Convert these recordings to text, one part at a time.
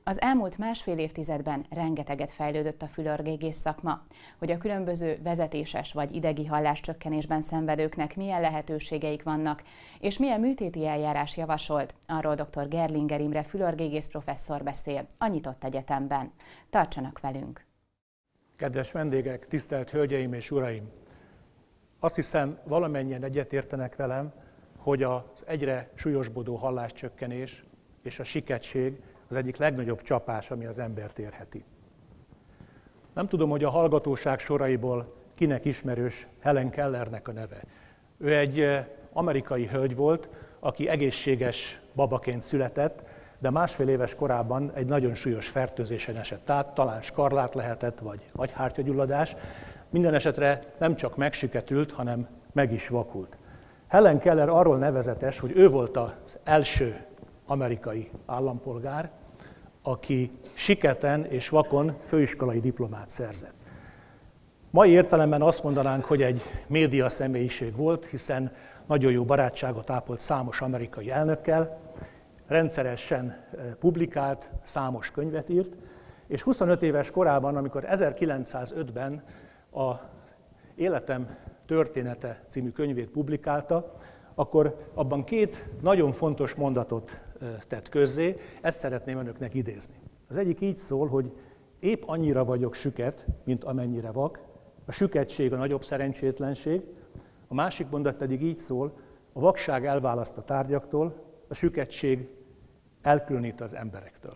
Az elmúlt másfél évtizedben rengeteget fejlődött a fülorgégész szakma. Hogy a különböző vezetéses vagy idegi halláscsökkenésben szenvedőknek milyen lehetőségeik vannak, és milyen műtéti eljárás javasolt, arról dr. Gerlinger Imre fülorgégész professzor beszél a Nyitott Egyetemben. Tartsanak velünk! Kedves vendégek, tisztelt hölgyeim és uraim! Azt hiszem, valamennyien egyetértenek velem, hogy az egyre súlyosbodó halláscsökkenés és a sikettség az egyik legnagyobb csapás, ami az embert érheti. Nem tudom, hogy a hallgatóság soraiból kinek ismerős Helen Kellernek a neve. Ő egy amerikai hölgy volt, aki egészséges babaként született, de másfél éves korában egy nagyon súlyos fertőzésen esett át, talán skarlát lehetett, vagy agyhártyagyulladás. Minden esetre nem csak megsüketült, hanem meg is vakult. Helen Keller arról nevezetes, hogy ő volt az első amerikai állampolgár, aki siketen és vakon főiskolai diplomát szerzett. Mai értelemben azt mondanánk, hogy egy média személyiség volt, hiszen nagyon jó barátságot ápolt számos amerikai elnökkel, rendszeresen publikált, számos könyvet írt, és 25 éves korában, amikor 1905-ben a Életem története című könyvét publikálta, akkor abban két nagyon fontos mondatot tett közzé, ezt szeretném önöknek idézni. Az egyik így szól, hogy épp annyira vagyok süket, mint amennyire vak, a süketség a nagyobb szerencsétlenség, a másik mondat pedig így szól, a vakság elválaszt a tárgyaktól, a süketség elkülönít az emberektől.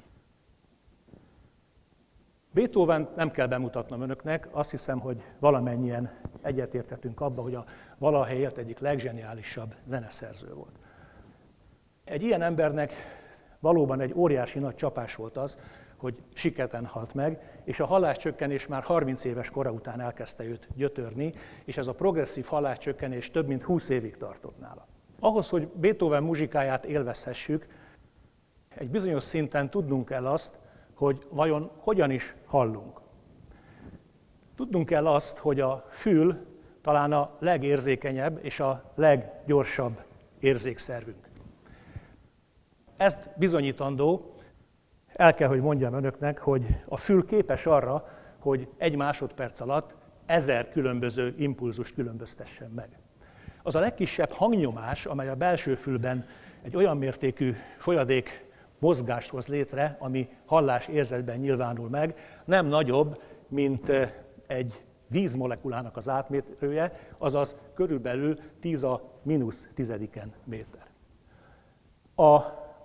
Beethovent nem kell bemutatnom önöknek, azt hiszem, hogy valamennyien egyetérthetünk abban, hogy a valaha élt egyik legzseniálisabb zeneszerző volt. Egy ilyen embernek valóban egy óriási nagy csapás volt az, hogy siketen halt meg, és a halláscsökkenés már 30 éves kora után elkezdte őt gyötörni, és ez a progresszív halláscsökkenés több mint 20 évig tartott nála. Ahhoz, hogy Beethoven muzsikáját élvezhessük, egy bizonyos szinten tudnunk kell azt, hogy vajon hogyan is hallunk. Tudnunk kell azt, hogy a fül talán a legérzékenyebb és a leggyorsabb érzékszervünk. Ezt bizonyítandó, el kell, hogy mondjam önöknek, hogy a fül képes arra, hogy egy másodperc alatt 1000 különböző impulzust különböztessen meg. Az a legkisebb hangnyomás, amely a belső fülben egy olyan mértékű folyadék mozgást hoz létre, ami hallásérzetben nyilvánul meg, nem nagyobb, mint egy vízmolekulának az átmérője, azaz körülbelül 10⁻⁻⁻ méter. A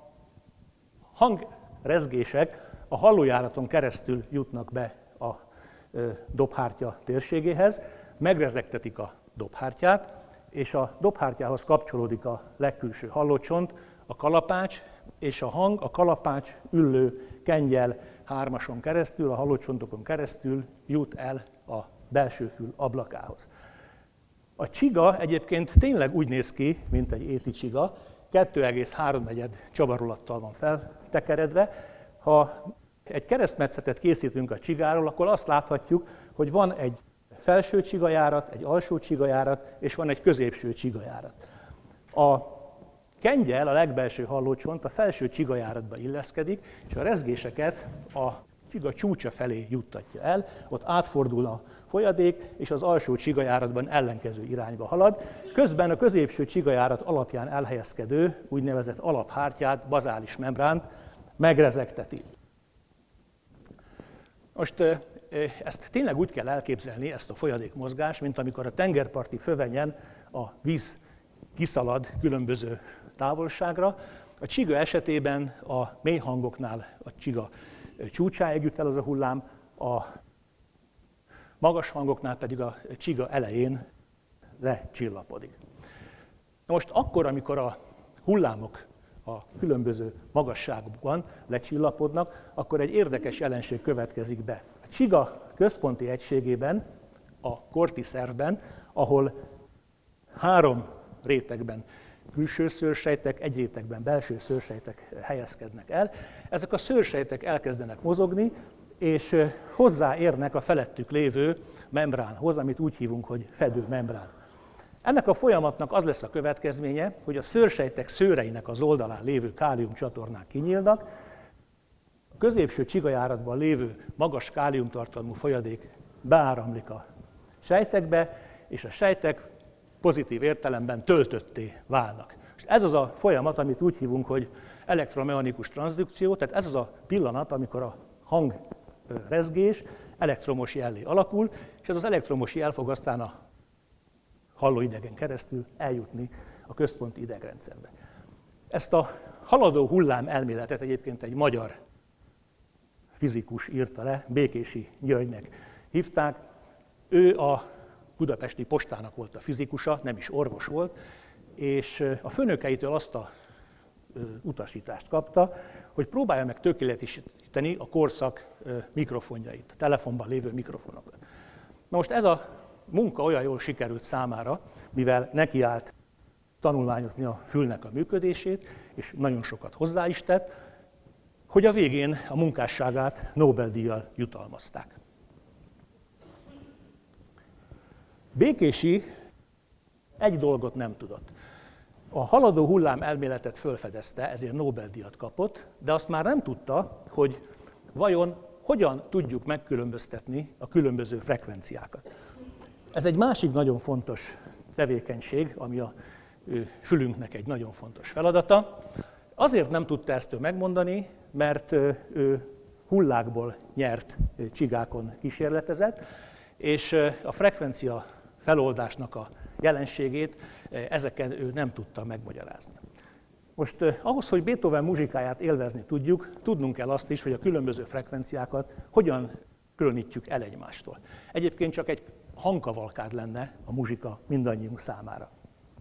hangrezgések a hallójáraton keresztül jutnak be a dobhártya térségéhez, megrezegtetik a dobhártyát, és a dobhártyához kapcsolódik a legkülső hallócsont, a kalapács, és a hang a kalapács üllő kengyel hármason keresztül, a hallócsontokon keresztül jut el a belső fül ablakához. A csiga egyébként tényleg úgy néz ki, mint egy éti csiga, 2,3 csavarolattal van feltekeredve. Ha egy keresztmetszetet készítünk a csigáról, akkor azt láthatjuk, hogy van egy felső csigajárat, egy alsó csigajárat, és van egy középső csigajárat. A kengyel, a legbelső hallócsont a felső csigajáratba illeszkedik, és a rezgéseket a csiga csúcsa felé juttatja el, ott átfordul a folyadék, és az alsó csigajáratban ellenkező irányba halad. Közben a középső csigajárat alapján elhelyezkedő, úgynevezett alaphártyát, bazális membránt megrezegteti. Most ezt tényleg úgy kell elképzelni, ezt a folyadékmozgást, mint amikor a tengerparti fövenyen a víz kiszalad különböző távolságra. A csiga esetében a mély hangoknál a csiga csúcsáig jut el az a hullám, a magas hangoknál pedig a csiga elején lecsillapodik. Na most akkor, amikor a hullámok a különböző magasságokban lecsillapodnak, akkor egy érdekes jelenség következik be. A csiga központi egységében, a kortiszervben, ahol 3 rétegben külső szőrsejtek, egy rétegben belső szőrsejtek helyezkednek el. Ezek a szőrsejtek elkezdenek mozogni, és hozzáérnek a felettük lévő membránhoz, amit úgy hívunk, hogy fedőmembrán. Ennek a folyamatnak az lesz a következménye, hogy a szőrsejtek szőreinek az oldalán lévő káliumcsatornák kinyílnak, középső csigajáratban lévő magas káliumtartalmú folyadék beáramlik a sejtekbe, és a sejtek pozitív értelemben töltötté válnak. És ez az a folyamat, amit úgy hívunk, hogy elektromechanikus transzdukció, tehát ez az a pillanat, amikor a hangrezgés elektromos jellé alakul, és ez az elektromos jel fog aztán a hallóidegen keresztül eljutni a központi idegrendszerbe. Ezt a haladó hullám elméletet egyébként egy magyar fizikus írta le, Békési Györgynek hívták. Ő a budapesti postának volt a fizikusa, nem is orvos volt, és a főnökeitől azt a utasítást kapta, hogy próbálja meg tökéletesíteni a korszak mikrofonjait, a telefonban lévő mikrofonokat. Na most ez a munka olyan jól sikerült számára, mivel nekiállt tanulmányozni a fülnek a működését, és nagyon sokat hozzá is tett, hogy a végén a munkásságát Nobel-díjjal jutalmazták. Békési egy dolgot nem tudott. A haladó hullám elméletet felfedezte, ezért Nobel-díjat kapott, de azt már nem tudta, hogy vajon hogyan tudjuk megkülönböztetni a különböző frekvenciákat. Ez egy másik nagyon fontos tevékenység, ami a fülünknek egy nagyon fontos feladata. Azért nem tudta ezt ő megmondani, mert ő hullákból nyert csigákon kísérletezett, és a frekvencia feloldásnak a jelenségét ezeken ő nem tudta megmagyarázni. Most ahhoz, hogy Beethoven muzsikáját élvezni tudjuk, tudnunk kell azt is, hogy a különböző frekvenciákat hogyan különítjük el egymástól. Egyébként csak egy hangkavalkád lenne a muzsika mindannyiunk számára.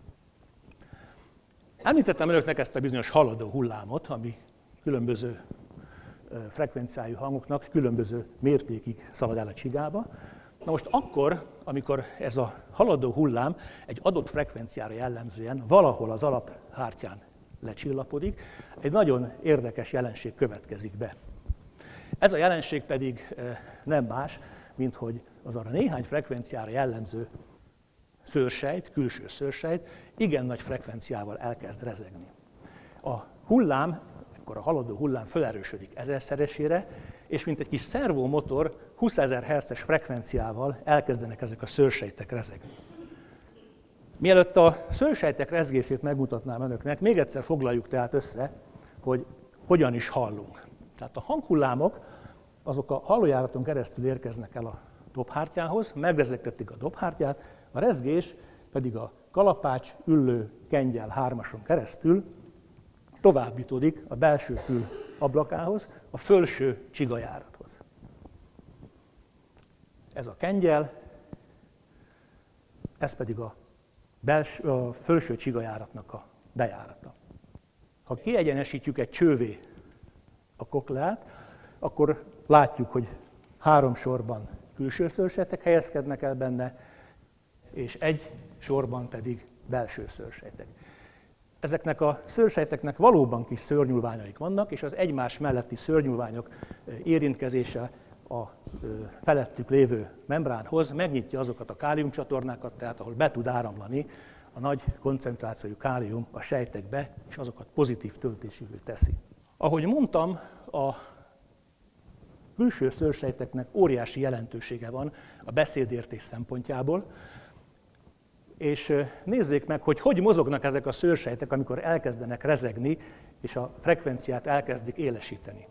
Említettem önöknek ezt a bizonyos haladó hullámot, ami különböző frekvenciájú hangoknak különböző mértékig szalad el a csigába. Na most akkor, amikor ez a haladó hullám egy adott frekvenciára jellemzően valahol az alaphártyán lecsillapodik, egy nagyon érdekes jelenség következik be. Ez a jelenség pedig nem más, mint hogy az arra néhány frekvenciára jellemző szőrsejt, külső szőrsejt igen nagy frekvenciával elkezd rezegni. A hullám, akkor a haladó hullám felerősödik ezerszeresére, és mint egy kis szervomotor 20.000 Hz-es frekvenciával elkezdenek ezek a szőrsejtek rezegni. Mielőtt a szőrsejtek rezgését megmutatnám önöknek, még egyszer foglaljuk tehát össze, hogy hogyan is hallunk. Tehát a hanghullámok azok a hallójáraton keresztül érkeznek el a dobhártyához, megrezegtetik a dobhártyát, a rezgés pedig a kalapács, üllő, kengyel hármason keresztül továbbítódik a belső fül ablakához, a fölső csigajárathoz. Ez a kengyel, ez pedig a fölső csigajáratnak a bejárata. Ha kiegyenesítjük egy csővé a kokleát, akkor látjuk, hogy 3 sorban külső szőrsejtek helyezkednek el benne, és egy sorban pedig belső szőrsejtek. Ezeknek a szőrsejteknek valóban kis szőrnyúlványaik vannak, és az egymás melletti szőrnyúlványok érintkezése a felettük lévő membránhoz megnyitja azokat a káliumcsatornákat, tehát ahol be tud áramlani a nagy koncentrációjú kálium a sejtekbe, és azokat pozitív töltésűvé teszi. Ahogy mondtam, a külső szőrsejteknek óriási jelentősége van a beszédértés szempontjából, és nézzék meg, hogy hogy mozognak ezek a szőrsejtek, amikor elkezdenek rezegni, és a frekvenciát elkezdik élesíteni.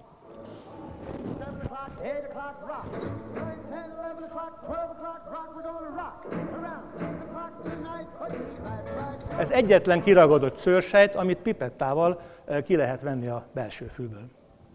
Ez egyetlen kiragadott szőrsejt, amit pipettával ki lehet venni a belső fülből.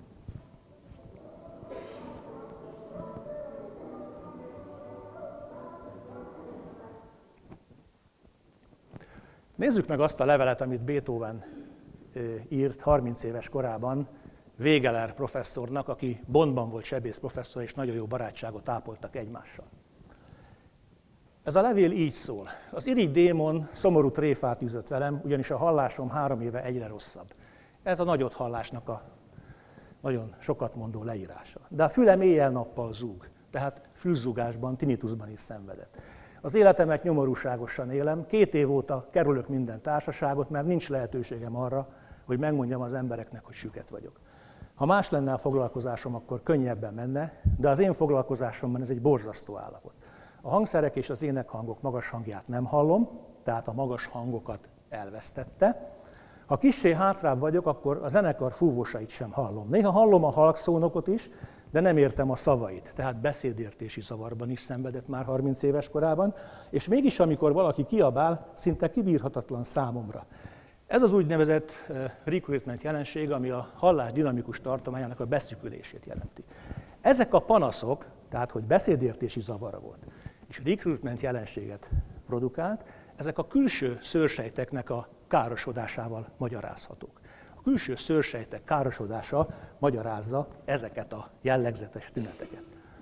Nézzük meg azt a levelet, amit Beethoven írt 30 éves korában Wegeler professzornak, aki Bonnban volt sebészprofesszor, és nagyon jó barátságot ápoltak egymással. Ez a levél így szól. Az irigy démon szomorú tréfát üzött velem, ugyanis a hallásom 3 éve egyre rosszabb. Ez a nagyot hallásnak a nagyon sokat mondó leírása. De a fülem éjjel-nappal zúg, tehát fülzúgásban, tinnitusban is szenvedett. Az életemet nyomorúságosan élem, 2 év óta kerülök minden társaságot, mert nincs lehetőségem arra, hogy megmondjam az embereknek, hogy süket vagyok. Ha más lenne a foglalkozásom, akkor könnyebben menne, de az én foglalkozásomban ez egy borzasztó állapot. A hangszerek és az énekhangok magas hangját nem hallom, tehát a magas hangokat elvesztette. Ha kissé hátrább vagyok, akkor a zenekar fúvósait sem hallom. Néha hallom a halkszónokot is, de nem értem a szavait, tehát beszédértési zavarban is szenvedett már 30 éves korában, és mégis amikor valaki kiabál, szinte kibírhatatlan számomra. Ez az úgynevezett recruitment jelenség, ami a hallás dinamikus tartományának a beszűkülését jelenti. Ezek a panaszok, tehát hogy beszédértési zavara volt, és recruitment jelenséget produkált, ezek a külső szőrsejteknek a károsodásával magyarázhatók. A külső szőrsejtek károsodása magyarázza ezeket a jellegzetes tüneteket.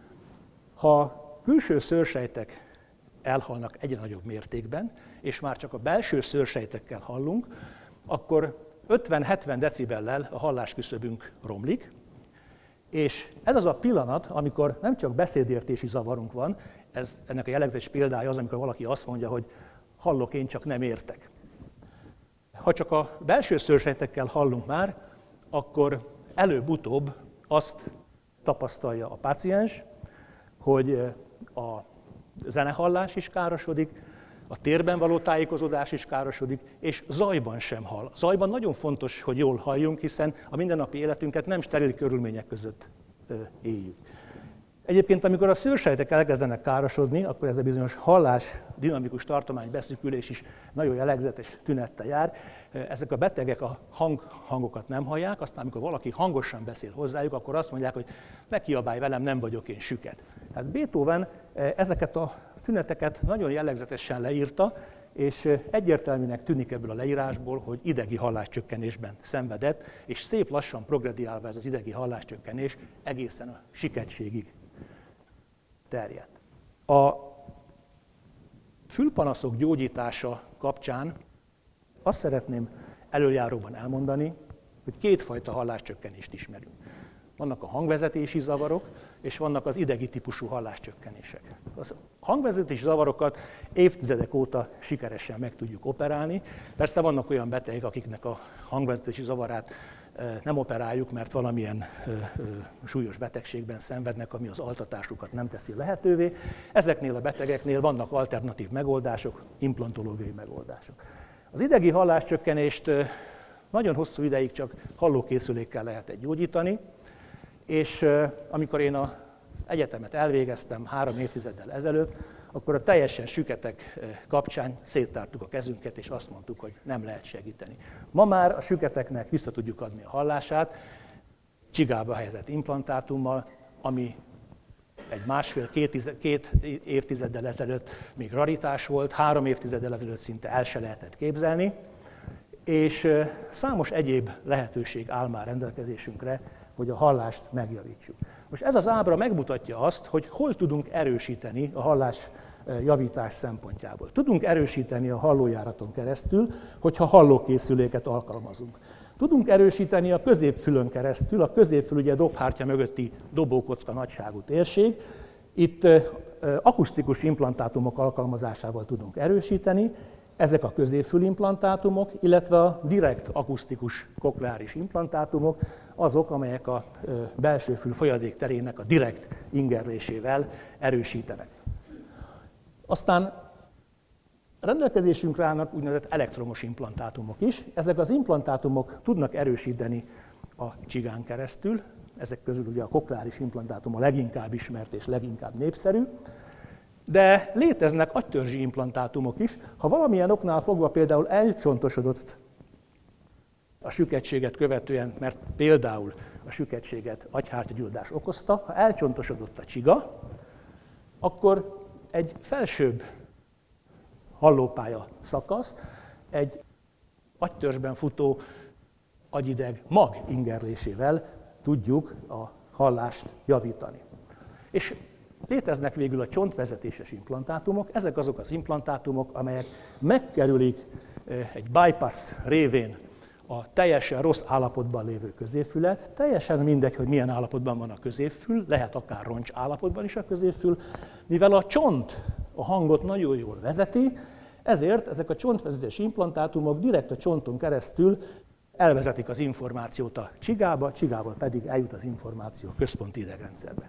Ha külső szőrsejtek elhalnak egyre nagyobb mértékben, és már csak a belső szőrsejtekkel hallunk, akkor 50-70 decibellel a hallásküszöbünk romlik, és ez az a pillanat, amikor nem csak beszédértési zavarunk van, ennek a jellegzetes példája az, amikor valaki azt mondja, hogy hallok, én csak nem értek. Ha csak a belső szőrsejtekkel hallunk már, akkor előbb-utóbb azt tapasztalja a páciens, hogy a zenehallás is károsodik, a térben való tájékozódás is károsodik, és zajban sem hall. Zajban nagyon fontos, hogy jól halljunk, hiszen a mindennapi életünket nem steril körülmények között éljük. Egyébként, amikor a szőrsejtek elkezdenek károsodni, akkor ez a bizonyos hallás dinamikus tartomány beszűkülés is nagyon jellegzetes tünettel jár. Ezek a betegek a hangokat nem hallják, aztán amikor valaki hangosan beszél hozzájuk, akkor azt mondják, hogy ne kiabálj velem, nem vagyok én süket. Tehát Beethoven ezeket a tüneteket nagyon jellegzetesen leírta, és egyértelműnek tűnik ebből a leírásból, hogy idegi halláscsökkenésben szenvedett, és szép lassan progrediálva ez az idegi halláscsökkenés egészen a siketségig terjedt. A fülpanaszok gyógyítása kapcsán azt szeretném előjáróban elmondani, hogy kétfajta halláscsökkenést ismerünk. Vannak a hangvezetési zavarok, és vannak az idegi típusú halláscsökkenések. A hangvezetési zavarokat évtizedek óta sikeresen meg tudjuk operálni. Persze vannak olyan betegek, akiknek a hangvezetési zavarát nem operáljuk, mert valamilyen súlyos betegségben szenvednek, ami az altatásukat nem teszi lehetővé. Ezeknél a betegeknél vannak alternatív megoldások, implantológiai megoldások. Az idegi halláscsökkenést nagyon hosszú ideig csak hallókészülékkel lehetett gyógyítani, és amikor én az egyetemet elvégeztem 3 évtizeddel ezelőtt, akkor a teljesen süketek kapcsán széttártuk a kezünket, és azt mondtuk, hogy nem lehet segíteni. Ma már a süketeknek vissza tudjuk adni a hallását, csigába helyezett implantátummal, ami egy 1,5-2 évtizeddel ezelőtt még raritás volt, 3 évtizeddel ezelőtt szinte el se lehetett képzelni, és számos egyéb lehetőség áll már rendelkezésünkre, hogy a hallást megjavítsuk. Most ez az ábra megmutatja azt, hogy hol tudunk erősíteni a hallás javítás szempontjából. Tudunk erősíteni a hallójáraton keresztül, hogyha hallókészüléket alkalmazunk. Tudunk erősíteni a középfülön keresztül, a középfül ugye dobhártya mögötti dobókocka nagyságú térség. Itt akusztikus implantátumok alkalmazásával tudunk erősíteni, ezek a középfülimplantátumok, illetve a direkt akusztikus kokleáris implantátumok, azok, amelyek a belső fül folyadék terének a direkt ingerlésével erősítenek. Aztán rendelkezésünkre állnak úgynevezett elektromos implantátumok is. Ezek az implantátumok tudnak erősíteni a csigán keresztül, ezek közül ugye a kokleáris implantátum a leginkább ismert és leginkább népszerű, de léteznek agytörzsi implantátumok is. Ha valamilyen oknál fogva például elcsontosodott a süketséget követően, mert például a süketséget agyhártyagyulladás okozta, ha elcsontosodott a csiga, akkor egy felsőbb hallópálya szakasz, egy agytörzsben futó agyideg mag ingerlésével tudjuk a hallást javítani. És léteznek végül a csontvezetéses implantátumok, ezek azok az implantátumok, amelyek megkerülik egy bypass révén a teljesen rossz állapotban lévő középfület, teljesen mindegy, hogy milyen állapotban van a középfül, lehet akár roncs állapotban is a középfül, mivel a csont a hangot nagyon jól vezeti, ezért ezek a csontvezetési implantátumok direkt a csonton keresztül elvezetik az információt a csigába, csigával pedig eljut az információ a központi idegrendszerbe.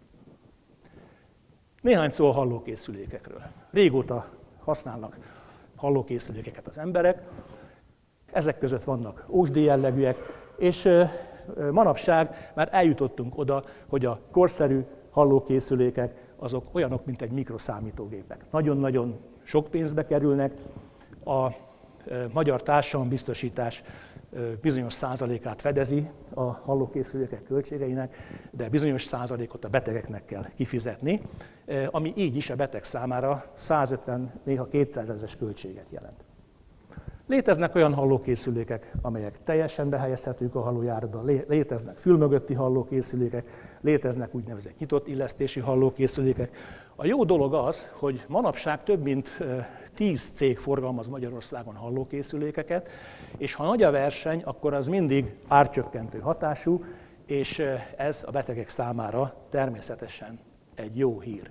Néhány szó a hallókészülékekről. Régóta használnak hallókészülékeket az emberek, ezek között vannak OSD jellegűek, és manapság már eljutottunk oda, hogy a korszerű hallókészülékek azok olyanok, mint egy mikroszámítógépek. Nagyon-nagyon sok pénzbe kerülnek, a magyar társadalombiztosítás bizonyos százalékát fedezi a hallókészülékek költségeinek, de bizonyos százalékot a betegeknek kell kifizetni, ami így is a beteg számára 150, néha 200 ezres költséget jelent. Léteznek olyan hallókészülékek, amelyek teljesen behelyezhetők a hallójáratba, léteznek fülmögötti hallókészülékek, léteznek úgynevezett nyitott illesztési hallókészülékek. A jó dolog az, hogy manapság több mint 10 cég forgalmaz Magyarországon hallókészülékeket, és ha nagy a verseny, akkor az mindig árcsökkentő hatású, és ez a betegek számára természetesen egy jó hír.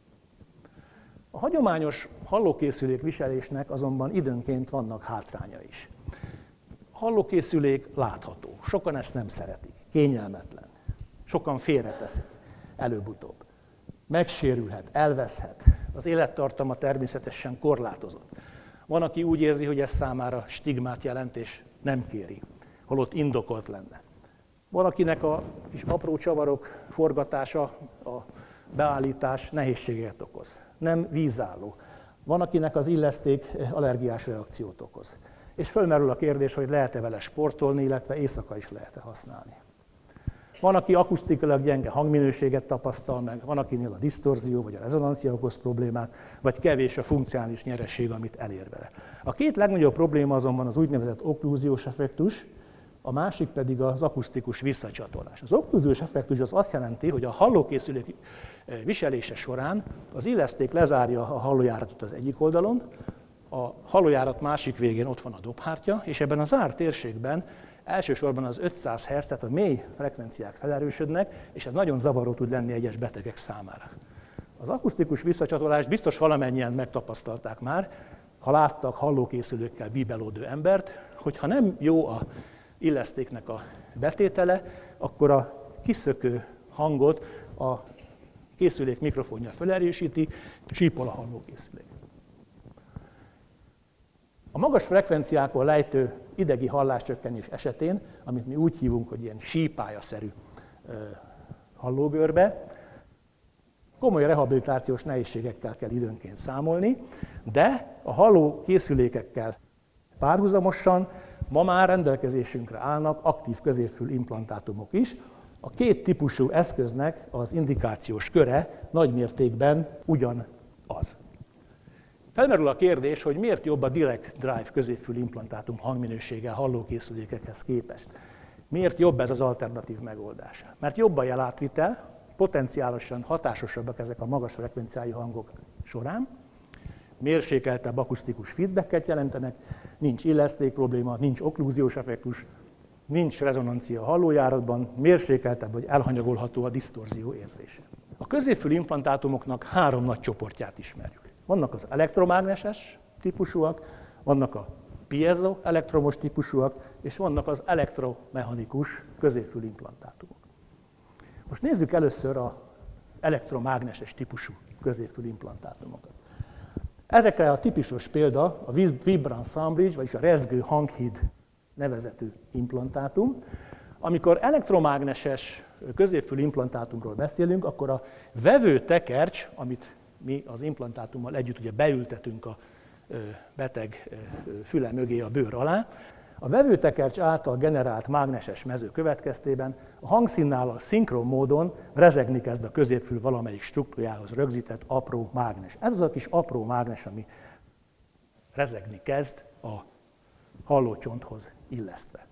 A hagyományos hallókészülék viselésnek azonban időnként vannak hátránya is. A hallókészülék látható, sokan ezt nem szeretik, kényelmetlen, sokan félreteszik előbb-utóbb. Megsérülhet, elveszhet, az élettartama természetesen korlátozott. Van, aki úgy érzi, hogy ez számára stigmát jelent, és nem kéri, holott indokolt lenne. Van, akinek a kis apró csavarok forgatása, a beállítás nehézséget okoz. Nem vízálló. Van, akinek az illeszték allergiás reakciót okoz. És fölmerül a kérdés, hogy lehet-e vele sportolni, illetve éjszaka is lehet-e használni. Van, aki akusztikailag gyenge hangminőséget tapasztal meg, van, akinél a disztorzió vagy a rezonancia okoz problémát, vagy kevés a funkcionális nyeresség, amit elér vele. A két legnagyobb probléma azonban az úgynevezett okklúziós effektus, a másik pedig az akusztikus visszacsatolás. Az okklúziós effektus az azt jelenti, hogy a hallókészülék viselése során az illeszték lezárja a hallójáratot az egyik oldalon, a hallójárat másik végén ott van a dobhártya, és ebben a zárt térségben elsősorban az 500 Hz, tehát a mély frekvenciák felerősödnek, és ez nagyon zavaró tud lenni egyes betegek számára. Az akusztikus visszacsatolást biztos valamennyien megtapasztalták már, ha láttak hallókészülékkel bíbelődő embert, hogyha nem jó a illesztéknek a betétele, akkor a kiszökő hangot a készülék mikrofonja felerősíti, sípol a hallókészülék. A magas frekvenciákon lejtő idegi halláscsökkenés esetén, amit mi úgy hívunk, hogy ilyen sípályaszerű hallógörbe, komoly rehabilitációs nehézségekkel kell időnként számolni, de a hallókészülékekkel párhuzamosan ma már rendelkezésünkre állnak aktív középfül implantátumok is. A két típusú eszköznek az indikációs köre nagy mértékben ugyanaz. Felmerül a kérdés, hogy miért jobb a Direct Drive középfül implantátum hangminősége a hallókészülékekhez képest. Miért jobb ez az alternatív megoldás? Mert jobb a jelátvitel, potenciálisan hatásosabbak ezek a magas frekvenciájú hangok során, mérsékeltebb akusztikus feedbacket jelentenek, nincs illeszték probléma, nincs okklúziós effektus, nincs rezonancia a hallójáratban, mérsékeltebb vagy elhanyagolható a disztorzió érzése. A középfül implantátumoknak 3 nagy csoportját ismerjük. Vannak az elektromágneses típusúak, vannak a piezoelektromos típusúak, és vannak az elektromechanikus középfül implantátumok. Most nézzük először az elektromágneses típusú középfül implantátumokat. Ezekre a tipikus példa a Vibrance Soundbridge, vagyis a rezgő hanghíd nevezetű implantátum. Amikor elektromágneses középfül implantátumról beszélünk, akkor a vevőtekercs, amit mi az implantátummal együtt ugye beültetünk a beteg füle mögé a bőr alá, a vevőtekercs által generált mágneses mező következtében a hangszínnál szinkron módon rezegni kezd a középfül valamelyik struktúrájához rögzített apró mágnes. Ez az a kis apró mágnes, ami rezegni kezd a hallócsonthoz illesztve.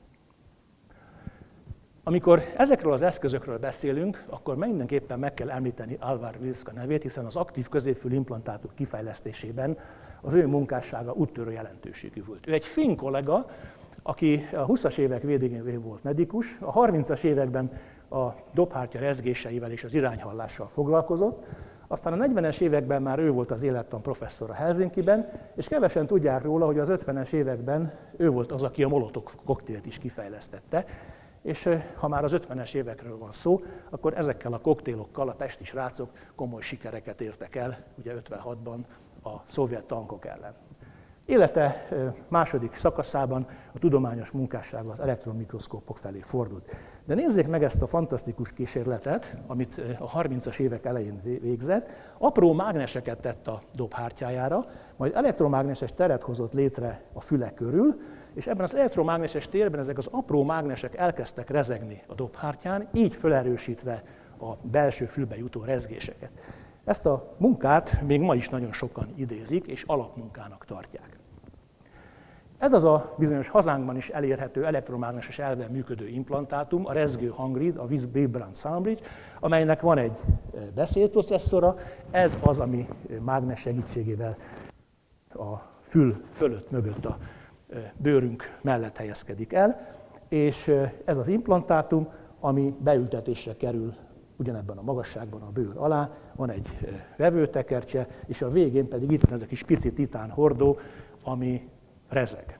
Amikor ezekről az eszközökről beszélünk, akkor mindenképpen meg kell említeni Alvar Wilska nevét, hiszen az aktív középfül implantátum kifejlesztésében az ő munkássága úttörő jelentőségű volt. Ő egy finn kollega, aki a 20-as évek végén volt medikus, a 30-as években a dobhártya rezgéseivel és az irányhallással foglalkozott, Aztán a 40-es években már ő volt az élettan professzor a Helsinkiben, és kevesen tudják róla, hogy az 50-es években ő volt az, aki a Molotov koktélt is kifejlesztette, és ha már az 50-es évekről van szó, akkor ezekkel a koktélokkal a pesti srácok komoly sikereket értek el, ugye 56-ban a szovjet tankok ellen. Élete második szakaszában a tudományos munkássága az elektronmikroszkópok felé fordult. De nézzék meg ezt a fantasztikus kísérletet, amit a 30-as évek elején végzett. Apró mágneseket tett a dobhártyájára, majd elektromágneses teret hozott létre a füle körül, és ebben az elektromágneses térben ezek az apró mágnesek elkezdtek rezegni a dobhártyán, így felerősítve a belső fülbe jutó rezgéseket. Ezt a munkát még ma is nagyon sokan idézik, és alapmunkának tartják. Ez az a bizonyos hazánkban is elérhető elektromágneses elven működő implantátum, a rezgő hangrid, a Vibrant Soundbridge, amelynek van egy beszédprocesszora, ez az, ami mágnes segítségével a fül fölött mögött a bőrünk mellett helyezkedik el, és ez az implantátum, ami beültetésre kerül ugyanebben a magasságban a bőr alá, van egy vevőtekercse, és a végén pedig itt van ez a kis pici titán hordó, ami rezeg.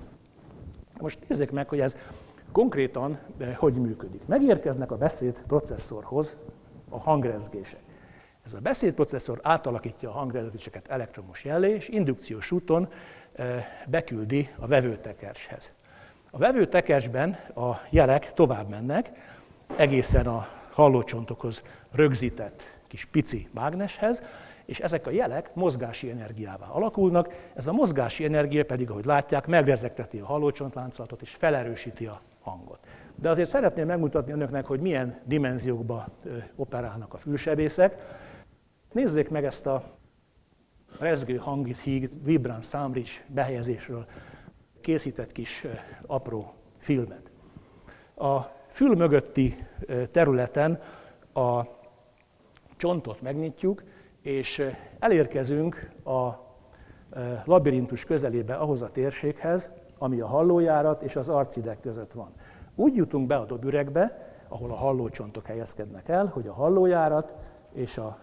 Most nézzék meg, hogy ez konkrétan hogy működik. Megérkeznek a beszédprocesszorhoz a hangrezgések. Ez a beszédprocesszor átalakítja a hangrezgéseket elektromos jellé, és indukciós úton beküldi a vevőtekercshez. A vevőtekercsben a jelek tovább mennek, egészen a hallócsontokhoz rögzített kis pici mágneshez, és ezek a jelek mozgási energiává alakulnak, ez a mozgási energia pedig, ahogy látják, megrezegteti a hallócsontláncolatot és felerősíti a hangot. De azért szeretném megmutatni önöknek, hogy milyen dimenziókba operálnak a fülsebészek. Nézzék meg ezt a rezgő hangit, Vibrant Soundbridge behelyezésről készített kis apró filmet. A fül mögötti területen a csontot megnyitjuk, és elérkezünk a labirintus közelébe ahhoz a térséghez, ami a hallójárat és az arcideg között van. Úgy jutunk be a dobüregbe, ahol a hallócsontok helyezkednek el, hogy a hallójárat és a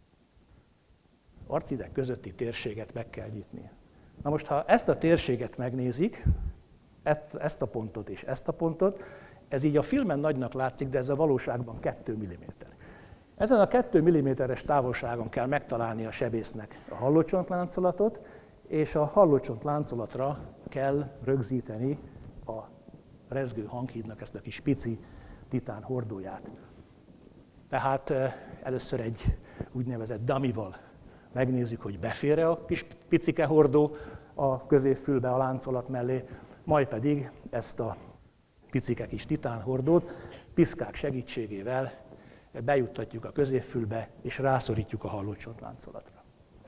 arcideg közötti térséget meg kell nyitni. Na most, ha ezt a térséget megnézik, ezt a pontot és ezt a pontot, ez így a filmen nagynak látszik, de ez a valóságban 2 mm. Ezen a 2 mm-es távolságon kell megtalálni a sebésznek a hallócsontláncolatot, és a hallócsontláncolatra kell rögzíteni a rezgő hanghídnak ezt a kis pici titán hordóját. Tehát először egy úgynevezett dummy-val megnézzük, hogy befér-e a kis picike hordó a középfülbe a láncolat mellé, majd pedig ezt a picike kis titánhordót piszkák segítségével bejuttatjuk a középfülbe, és rászorítjuk a hallócsontlancolatra.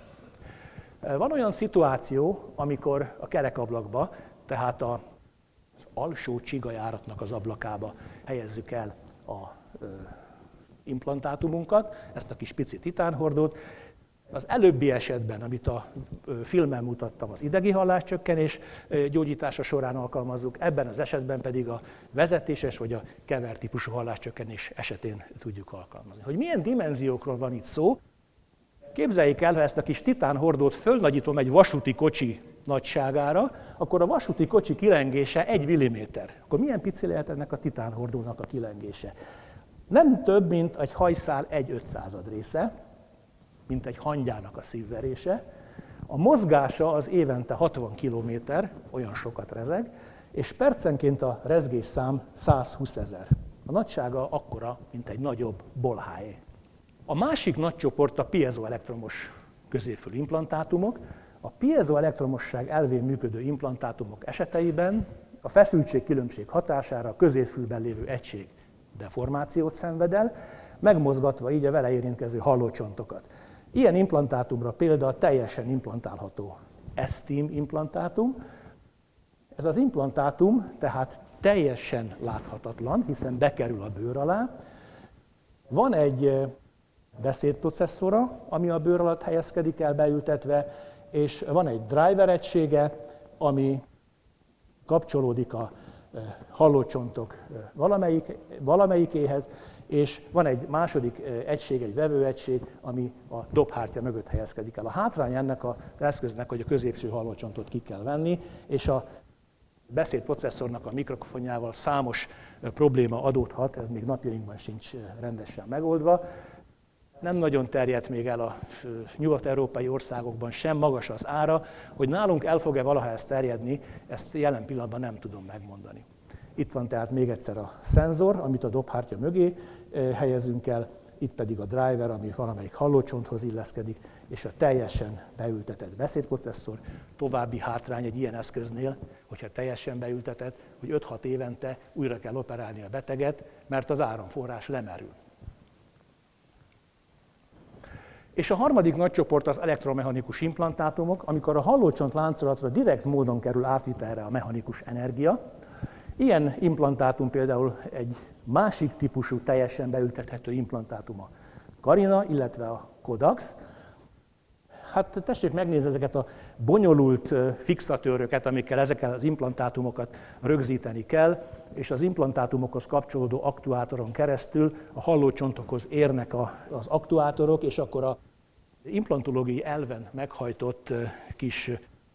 Van olyan szituáció, amikor a kerekablakba, tehát az alsó csigajáratnak az ablakába helyezzük el az implantátumunkat, ezt a kis pici titánhordót. Az előbbi esetben, amit a filmen mutattam, az idegi halláscsökkenés gyógyítása során alkalmazzuk, ebben az esetben pedig a vezetéses vagy a kevert típusú halláscsökkenés esetén tudjuk alkalmazni. Hogy milyen dimenziókról van itt szó, képzeljék el, ha ezt a kis titánhordót fölnagyítom egy vasúti kocsi nagyságára, akkor a vasúti kocsi kilengése 1 mm. Akkor milyen pici lehet ennek a titánhordónak a kilengése? Nem több, mint egy hajszál 1/500 része, mint egy hangyának a szívverése. A mozgása az évente 60 km, olyan sokat rezeg, és percenként a rezgésszám 120 000. A nagysága akkora, mint egy nagyobb bolháé. A másik nagy csoport a piezoelektromos középfül implantátumok. A piezoelektromosság elvén működő implantátumok eseteiben a feszültségkülönbség hatására a középfülben lévő egység deformációt szenved el, megmozgatva így a vele érintkező hallócsontokat. Ilyen implantátumra példa a teljesen implantálható STEAM implantátum. Ez az implantátum tehát teljesen láthatatlan, hiszen bekerül a bőr alá. Van egy beszédprocesszora, ami a bőr alatt helyezkedik el beültetve, és van egy driver egysége, ami kapcsolódik a hallócsontok valamelyikéhez, és van egy második egység, egy vevőegység, ami a dobhártya mögött helyezkedik el. A hátrány ennek az eszköznek, hogy a középső hallócsontot ki kell venni, és a beszédprocesszornak a mikrofonjával számos probléma adódhat, ez még napjainkban sincs rendesen megoldva. Nem nagyon terjedt még el a nyugat-európai országokban sem magas az ára, hogy nálunk el fog-e valaha ez terjedni, ezt jelen pillanatban nem tudom megmondani. Itt van tehát még egyszer a szenzor, amit a dobhártya mögé helyezünk el, itt pedig a driver, ami valamelyik hallócsonthoz illeszkedik, és a teljesen beültetett beszédprocesszor. További hátrány egy ilyen eszköznél, hogyha teljesen beültetett, hogy 5-6 évente újra kell operálni a beteget, mert az áramforrás lemerül. És a harmadik nagy csoport az elektromechanikus implantátumok, amikor a hallócsont láncolatra direkt módon kerül átvitelre a mechanikus energia. Ilyen implantátum például egy másik típusú, teljesen beültethető implantátum a Carina, illetve a Codax. Hát tessék megnézni ezeket a bonyolult fixatőröket, amikkel ezekkel az implantátumokat rögzíteni kell, és az implantátumokhoz kapcsolódó aktuátoron keresztül a hallócsontokhoz érnek az aktuátorok, és akkor az implantológiai elven meghajtott kis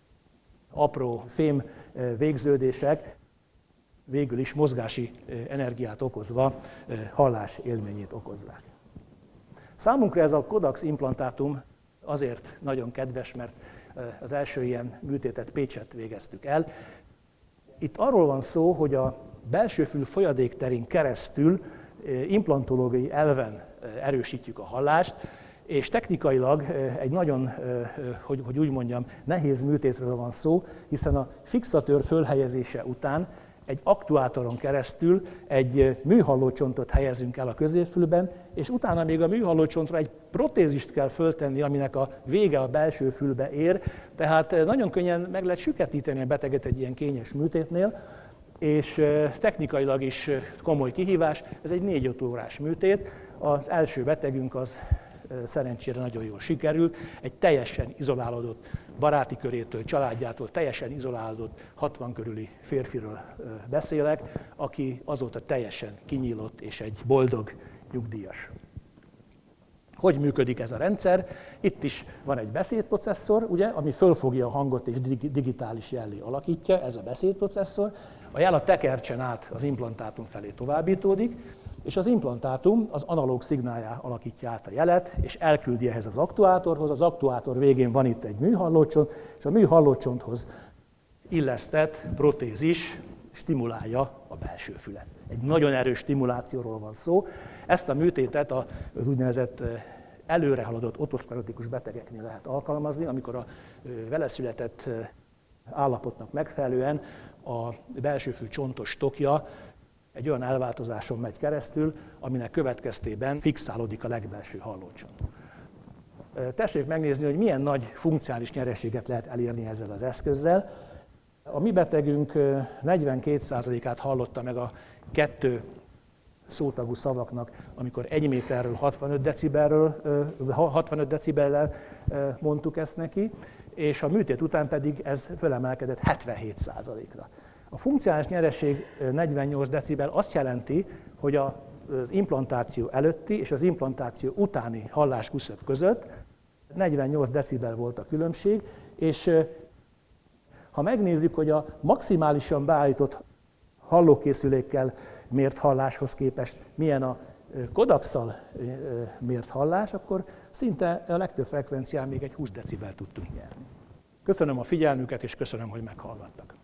apró fém végződések végül is mozgási energiát okozva hallás élményét okozzák. Számunkra ez a Codax implantátum azért nagyon kedves, mert az első ilyen műtétet Pécsett végeztük el. Itt arról van szó, hogy a belsőfül folyadékterén keresztül implantológiai elven erősítjük a hallást, és technikailag egy nagyon, hogy úgy mondjam, nehéz műtétről van szó, hiszen a fixatőr fölhelyezése után egy aktuátoron keresztül egy műhallócsontot helyezünk el a középfülben, és utána még a műhallócsontra egy protézist kell föltenni, aminek a vége a belső fülbe ér, tehát nagyon könnyen meg lehet süketíteni a beteget egy ilyen kényes műtétnél, és technikailag is komoly kihívás, ez egy 4-5 órás műtét. Az első betegünk az szerencsére nagyon jól sikerült, egy teljesen izolálódott, baráti körétől, családjától teljesen izolálódott 60 körüli férfiről beszélek, aki azóta teljesen kinyílott és egy boldog nyugdíjas. Hogy működik ez a rendszer? Itt is van egy beszédprocesszor, ugye, ami fölfogja a hangot és digitális jellé alakítja, ez a beszédprocesszor. A jel a tekercsen át az implantátum felé továbbítódik, és az implantátum az analóg szignáljá alakítja át a jelet, és elküldi ehhez az aktuátorhoz. Az aktuátor végén van itt egy műhallócsont, és a műhallócsonthoz illesztett protézis stimulálja a belső fület. Egy nagyon erős stimulációról van szó. Ezt a műtétet az úgynevezett előre haladott otoszklerotikus betegeknél lehet alkalmazni, amikor a vele született állapotnak megfelelően a belsőfül csontos tokja egy olyan elváltozáson megy keresztül, aminek következtében fixálódik a legbelső hallócsont. Tessék megnézni, hogy milyen nagy funkcionális nyereséget lehet elérni ezzel az eszközzel. A mi betegünk 42%-át hallotta meg a 2 szótagú szavaknak, amikor 1 méterről 65 decibellel mondtuk ezt neki, és a műtét után pedig ez fölemelkedett 77%-ra. A funkcionális nyereség 48 decibel azt jelenti, hogy az implantáció előtti és az implantáció utáni hallásküszöb között 48 decibel volt a különbség, és ha megnézzük, hogy a maximálisan beállított hallókészülékkel mért halláshoz képest milyen a Codax-szal mért hallás, akkor szinte a legtöbb frekvencián még egy 20 decibel tudtunk nyerni. Köszönöm a figyelmüket, és köszönöm, hogy meghallgattak.